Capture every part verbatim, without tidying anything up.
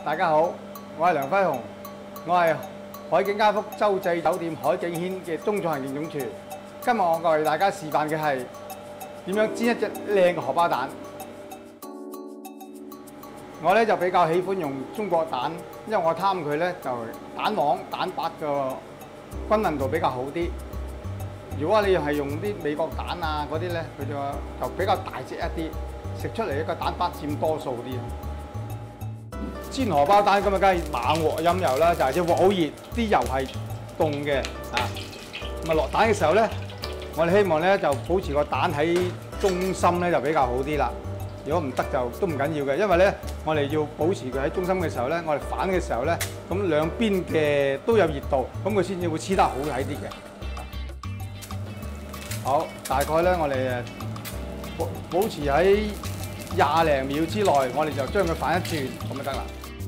大家好，我係梁輝雄，我係海景嘉福洲際酒店海景軒嘅中菜行政總廚。今日我為大家示範嘅係點樣煎一隻靚嘅荷包蛋。我咧就比較喜歡用中國蛋，因為我貪佢咧就蛋黃蛋白嘅均衡度比較好啲。如果你係用啲美國蛋啊嗰啲咧，佢就就比較大隻一啲，食出嚟一個蛋白佔多數啲。煎荷包蛋咁啊，梗係猛鑊飲油啦，就係隻鑊好熱，啲油係凍嘅啊。咁啊落蛋嘅時候咧，我哋希望咧就保持個蛋喺中心咧就比較好啲啦。如果唔得就都唔緊要嘅，因為咧我哋要保持佢喺中心嘅時候咧，我哋反嘅時候咧，咁兩邊嘅都有熱度，咁佢先至會黐得好睇啲嘅。好，大概咧我哋誒保保持喺廿零秒之內，我哋就將佢反一轉，咁就得啦。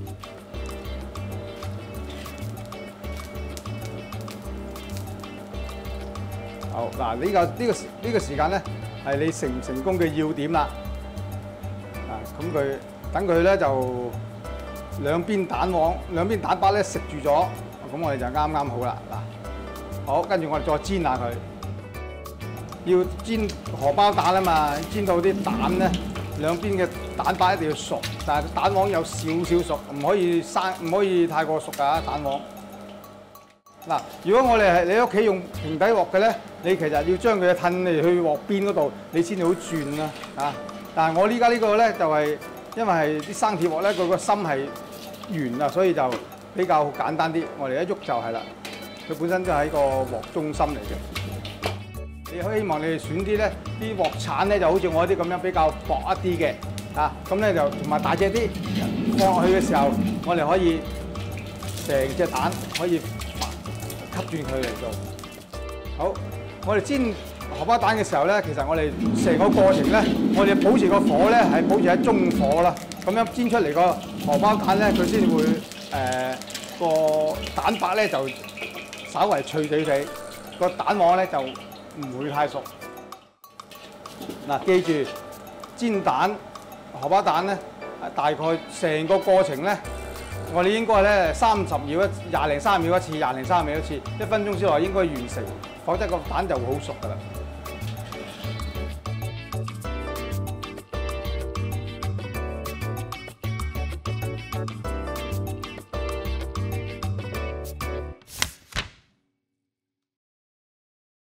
好嗱，呢個呢個呢個時間咧係你成唔成功嘅要點啦。啊，咁佢等佢咧就兩邊蛋黃、兩邊蛋白咧食住咗，咁我哋就啱啱好啦。嗱，好，跟住我哋再煎下佢。要煎荷包蛋啊嘛，煎到啲蛋咧兩邊嘅蛋白一定要熟，但係蛋黃有少少熟，唔可以生，唔可以太過熟㗎蛋黃。嗱，如果我哋係你屋企用平底鑊嘅咧，你其實要將佢褪嚟去鑊邊嗰度，你先至好轉啦嚇。但係我依家呢個咧就係因為係啲生鐵鑊咧，佢個心係圓啊，所以就比較簡單啲。我哋一喐就係啦，佢本身都係個鑊中心嚟嘅。你希望你哋選啲咧，啲鑊鏟咧就好似我啲咁樣比較薄一啲嘅嚇，咁咧就同埋大隻啲，放落去嘅時候，我哋可以成隻蛋可以吸轉佢嚟做。好，我哋煎荷包蛋嘅時候咧，其實我哋成個過程咧，我哋保持個火咧係保持喺中火啦，咁樣煎出嚟個荷包蛋咧，佢先會誒個蛋白咧就稍為脆地地，個蛋黃咧就唔會太熟。嗱，記住煎蛋荷包蛋咧，大概成個過程咧，我哋應該咧三十秒一廿零三秒一次，廿零三秒一次，一分鐘之內應該完成，否則個蛋就會好熟㗎啦。